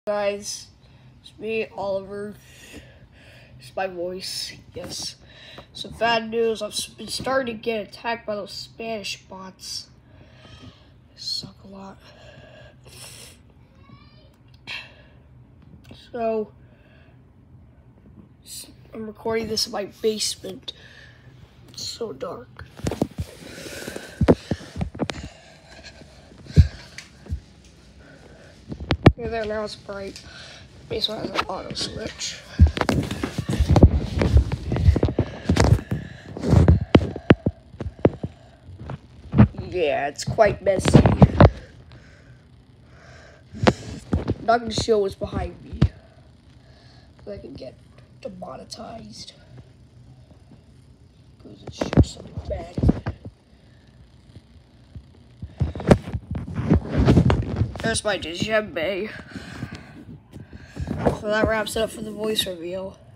Guys, it's me, Oliver. It's my voice, yes. Some bad news, I've been starting to get attacked by those Spanish bots. They suck a lot. So, I'm recording this in my basement. It's so dark. Okay, there, now it's bright. Basement has an auto switch. Yeah, it's quite messy. I'm not going to show what's behind me, so I can get demonetized. Because it shows something bad. There's my djembe. So that wraps it up for the voice reveal.